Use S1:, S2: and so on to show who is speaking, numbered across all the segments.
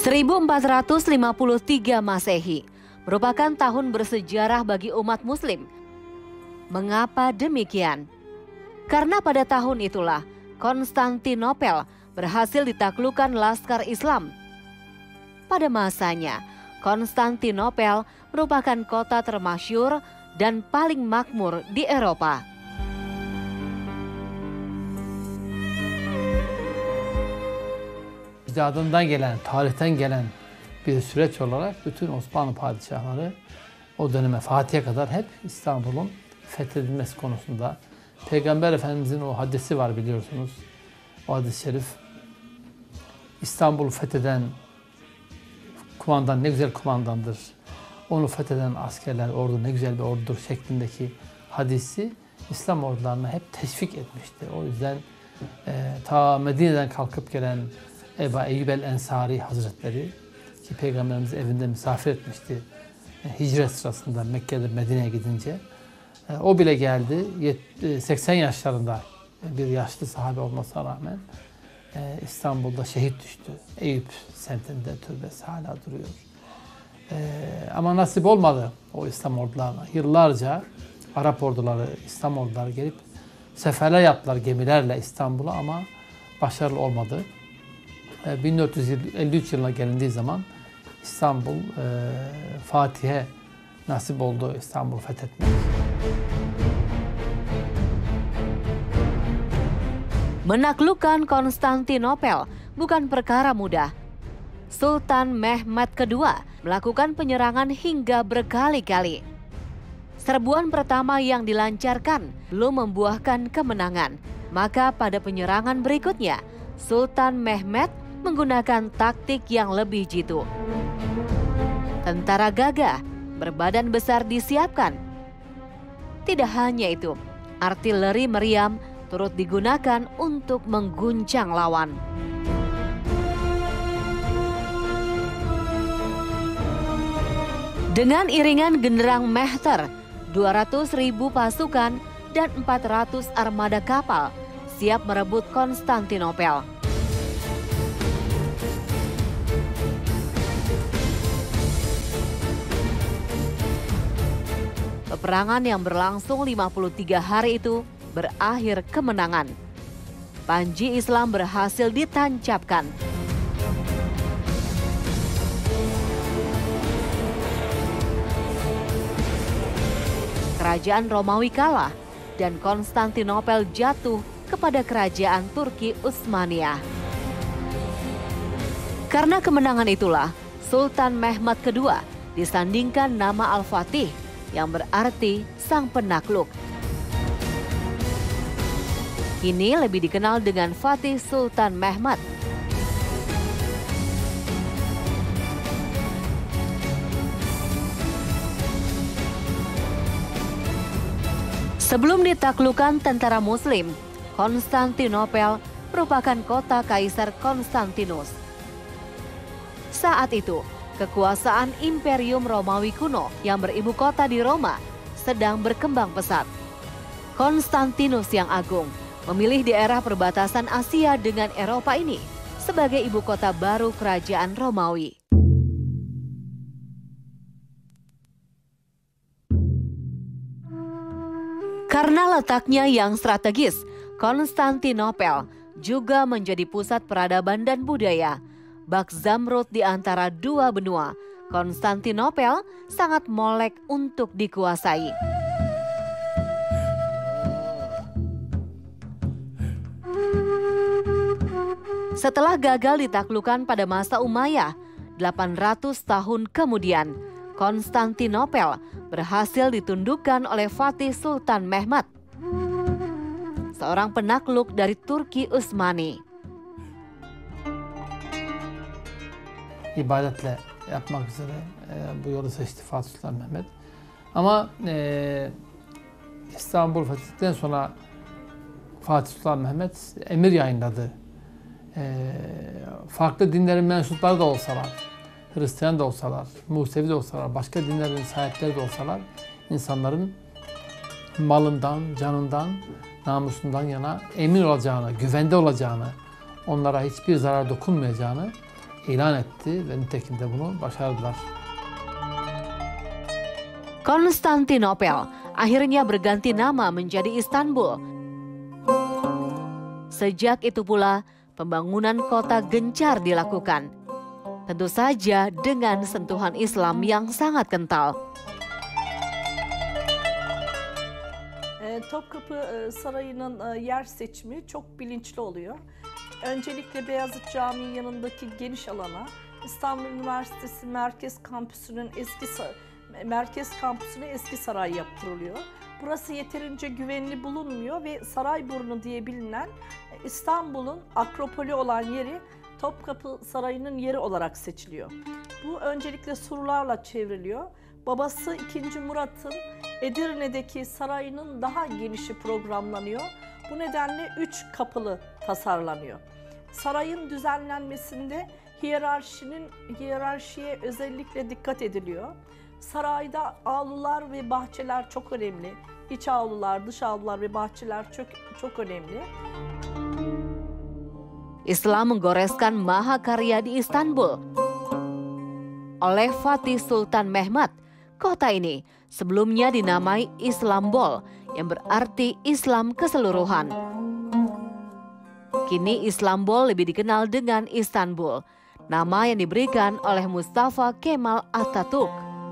S1: 1453 Masehi merupakan tahun bersejarah bagi umat Muslim. Mengapa demikian? Karena pada tahun itulah Konstantinopel berhasil ditaklukkan Laskar Islam. Pada masanya, Konstantinopel merupakan kota termasyhur dan paling makmur di Eropa.
S2: İcadından gelen, tarihten gelen bir süreç olarak bütün Osmanlı padişahları o döneme Fatih'e kadar hep İstanbul'un fethedilmesi konusunda. Peygamber Efendimizin o hadisi var biliyorsunuz. O hadis-i şerif, İstanbul'u fetheden kumandan ne güzel kumandandır. Onu fetheden askerler, ordu ne güzel bir ordudur şeklindeki hadisi İslam ordularına hep teşvik etmişti. O yüzden ta Medine'den kalkıp gelen Ebu Eyyub el-Ensari Hazretleri ki Peygamberimiz evinde misafir etmişti hicret sırasında Mekke'de Medine'ye gidince. O bile geldi. 80 yaşlarında bir yaşlı sahabe olmasına rağmen İstanbul'da şehit düştü. Eyüp semtinde türbesi hala duruyor. Ama nasip olmadı o İslam ordularına. Yıllarca Arap orduları, İslam orduları gelip seferler yaptılar gemilerle İstanbul'a ama başarılı olmadı. 1453 yılına gelindiği zaman İstanbul Fatih'e nasip oldu İstanbul'u fethetmek.
S1: Menaklukkan Konstantinopel bukan perkara mudah. Sultan Mehmed II melakukan penyerangan hingga berkali-kali. Serbuan pertama yang dilancarkan belum membuahkan kemenangan. Maka pada penyerangan berikutnya, Sultan Mehmed menggunakan taktik yang lebih jitu. Tentara gagah berbadan besar disiapkan. Tidak hanya itu, artileri meriam turut digunakan untuk mengguncang lawan. Dengan iringan genderang Mehter, 200.000 pasukan dan 400 armada kapal siap merebut Konstantinopel. Peperangan yang berlangsung 53 hari itu berakhir kemenangan. Panji Islam berhasil ditancapkan. Kerajaan Romawi kalah dan Konstantinopel jatuh kepada kerajaan Turki Utsmaniyah. Karena kemenangan itulah Sultan Mehmed II disandingkan nama Al-Fatih yang berarti sang penakluk. Kini lebih dikenal dengan Fatih Sultan Mehmed. Sebelum ditaklukkan tentara Muslim, Konstantinopel merupakan kota Kaisar Konstantinus. Saat itu, kekuasaan Imperium Romawi kuno yang beribu kota di Roma sedang berkembang pesat. Konstantinus yang agung memilih daerah perbatasan Asia dengan Eropa ini sebagai ibu kota baru kerajaan Romawi. Karena letaknya yang strategis, Konstantinopel juga menjadi pusat peradaban dan budaya. Bak Zamrud di antara dua benua, Konstantinopel sangat molek untuk dikuasai. Setelah gagal ditaklukkan pada masa Umayyah, 800 tahun kemudian, Konstantinopel berhasil ditundukkan oleh Fatih Sultan Mehmed, seorang penakluk dari Turki Utsmani.
S2: İbadetle yapmak üzere bu yolu seçti Fatih Sultan Mehmet. Ama İstanbul fethettikten sonra Fatih Sultan Mehmet emir yayınladı. Farklı dinlerin mensupları da olsalar, Hristiyan da olsalar, Musevi de olsalar, başka dinlerin sahipleri de olsalar, insanların malından, canından, namusundan yana emin olacağını, güvende olacağını, onlara hiçbir zarar dokunmayacağını ilan etti ve nitekim de bunu başardılar.
S1: Konstantinopel akhirnya berganti nama menjadi Istanbul. Sejak itu pula, pembangunan kota gencar dilakukan. Tentu saja dengan sentuhan Islam yang sangat kental.
S3: Topkapı Sarayı'nın yer seçimi çok bilinçli oluyor. Öncelikle Beyazıt Camii yanındaki geniş alana İstanbul Üniversitesi Merkez Kampüsü'ne eski saray yaptırılıyor. Burası yeterince güvenli bulunmuyor ve Sarayburnu diye bilinen İstanbul'un akropolü olan yeri Topkapı Sarayı'nın yeri olarak seçiliyor. Bu öncelikle surlarla çevriliyor. Babası 2. Murat'ın Edirne'deki sarayının daha genişi programlanıyor. Bu nedenle 3 kapılı tasarlanıyor. Sarayın düzenlenmesinde hiyerarşiye özellikle dikkat ediliyor. Sarayda avlular ve bahçeler çok önemli. İç avlular, dış avlular ve bahçeler çok önemli.
S1: Islam menggoreskan mahakarya di Istanbul. Oleh Fatih Sultan Mehmet, kota ini sebelumnya dinamai Islambol yang berarti Islam keseluruhan. Kini Islambol lebih dikenal dengan Istanbul, nama yang diberikan oleh Mustafa Kemal Atatürk.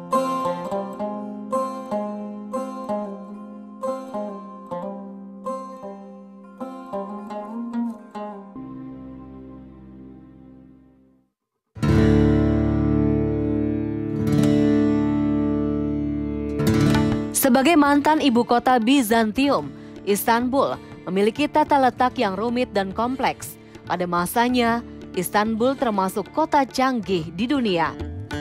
S1: Sebagai mantan ibu kota Bizantium, Istanbul memiliki tata letak yang rumit dan kompleks. Pada masanya, Istanbul termasuk kota canggih di dunia.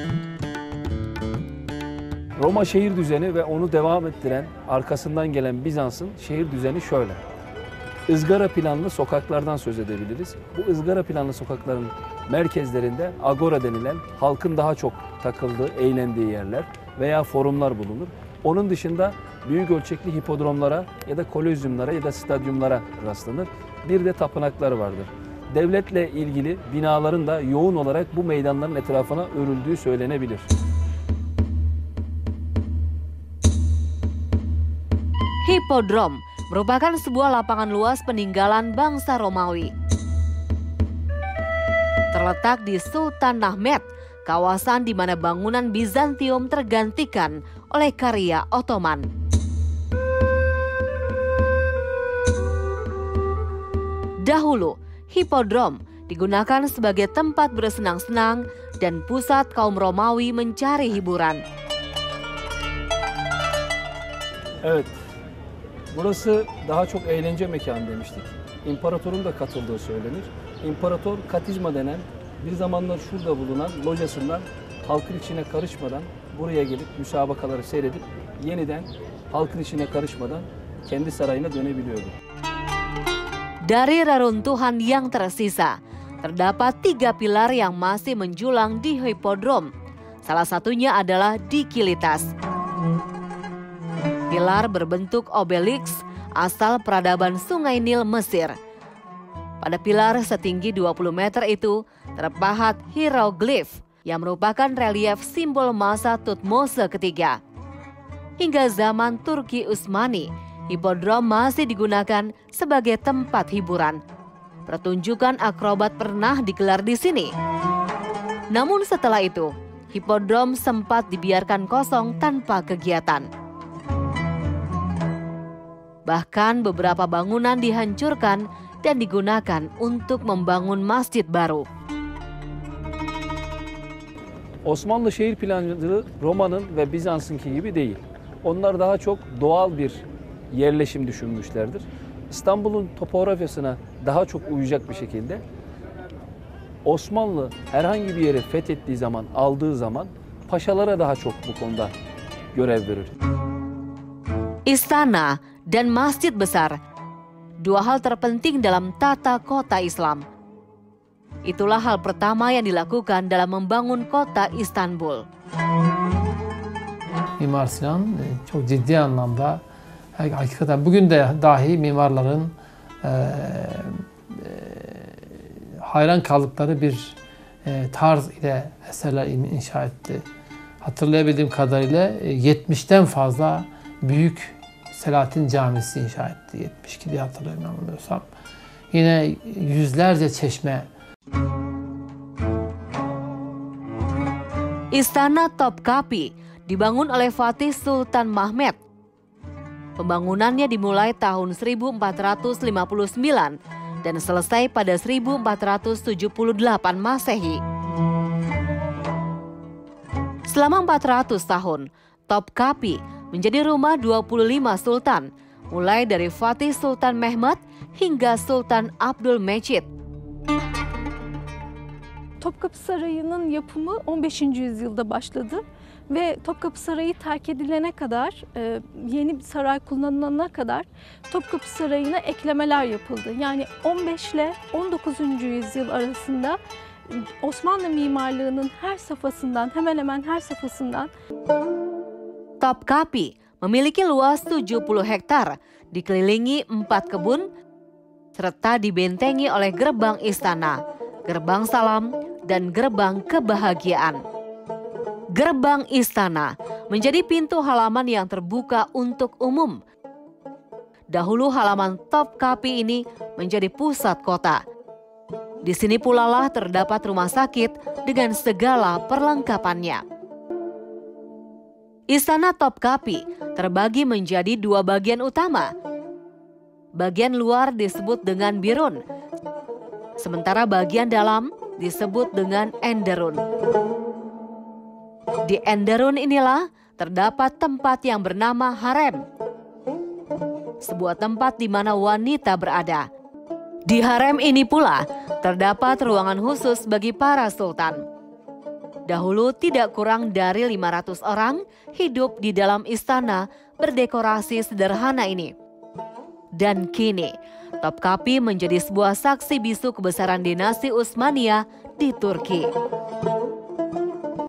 S4: Roma şehir düzeni ve onu devam ettiren, arkasından gelen Bizans'ın şehir düzeni şöyle. Izgara planlı sokaklardan söz edebiliriz. Bu ızgara planlı sokakların merkezlerinde agora denilen halkın daha çok takıldığı, eğlendiği yerler veya forumlar bulunur. Onun dışında büyük ölçekli hipodromlara ya da kolezyumlara ya da stadyumlara rastlanır. Bir de tapınaklar vardır. Devletle ilgili binaların da yoğun olarak bu meydanların etrafına örüldüğü söylenebilir.
S1: Hipodrom merupakan sebuah lapangan luas peninggalan bangsa Romawi. Terletak di Sultanahmet, kawasan di mana bangunan Bizantium tergantikan oleh karya Ottoman. Dahulu, hipodrom digunakan sebagai tempat bersenang-senang dan pusat kaum Romawi mencari hiburan.
S4: Evet, burası daha çok eğlence mekanı demiştik. İmparatorun da katıldığı söylenir. İmparator Katizma denen bir zamanlar şurada bulunan locasından halkın içine karışmadan buraya gelip müsabakaları seyredip yeniden halkın içine karışmadan kendi sarayına dönebiliyordu.
S1: Dari reruntuhan yang tersisa, terdapat 3 pilar yang masih menjulang di hipodrom. Salah satunya adalah di Kilitas. Pilar berbentuk obeliks asal peradaban Sungai Nil Mesir. Pada pilar setinggi 20 meter itu terpahat hieroglif yang merupakan relief simbol masa Tutmose ketiga. Hingga zaman Turki Utsmani, hipodrom masih digunakan sebagai tempat hiburan. Pertunjukan akrobat pernah digelar di sini. Namun setelah itu, hipodrom sempat dibiarkan kosong tanpa kegiatan. Bahkan beberapa bangunan dihancurkan dan digunakan untuk membangun masjid baru.
S4: Osmanlı şehir plancılığı Roma'nın ve Bizans'ınki gibi değil. Onlar daha çok doğal bir yerleşim düşünmüşlerdir. İstanbul'un topografyasına daha çok uyacak bir şekilde Osmanlı herhangi bir yeri fethettiği zaman, aldığı zaman paşalara daha çok bu konuda görev verir.
S1: Istana dan masjid besar, 2 hal terpenting dalam tata kota Islam. Itulah hal pertama yang dilakukan dalam membangun kota İstanbul.
S2: Mimar Sinan çok ciddi anlamda hakikaten bugün de dahi mimarların hayran kaldıkları bir tarz ile eserler inşa etti. Hatırlayabildiğim kadarıyla 70'ten fazla büyük Selahattin Camisi inşa etti. 72 diye hatırlıyorum yanılmıyorsam. Yine yüzlerce çeşme.
S1: Istana Topkapi dibangun oleh Fatih Sultan Mahmud. Pembangunannya dimulai tahun 1459 dan selesai pada 1478 Masehi. Selama 400 tahun, Topkapi menjadi rumah 25 sultan, mulai dari Fatih Sultan Mehmed hingga Sultan Abdülmecid.
S5: Topkapı Sarayı'nın yapımı 15. yüzyılda başladı ve Topkapı Sarayı terk edilene kadar, yeni bir saray kullanılana kadar Topkapı Sarayı'na eklemeler yapıldı. Yani 15 ile 19. yüzyıl arasında Osmanlı mimarlığının her safhasından, hemen hemen her safhasından
S1: Topkapi memiliki luas 70 hektar, dikelilingi 4 kebun, serta dibentengi oleh gerbang istana, gerbang salam, dan gerbang kebahagiaan. Gerbang istana menjadi pintu halaman yang terbuka untuk umum. Dahulu halaman Topkapi ini menjadi pusat kota. Di sini pula lah terdapat rumah sakit dengan segala perlengkapannya. Istana Topkapi terbagi menjadi 2 bagian utama. Bagian luar disebut dengan Birun, sementara bagian dalam disebut dengan Enderun. Di Enderun inilah terdapat tempat yang bernama harem, sebuah tempat di mana wanita berada. Di harem ini pula terdapat ruangan khusus bagi para sultan. Dahulu tidak kurang dari 500 orang hidup di dalam istana berdekorasi sederhana ini. Dan kini, Topkapi menjadi sebuah saksi bisu kebesaran dinasti Utsmaniyah di Turki.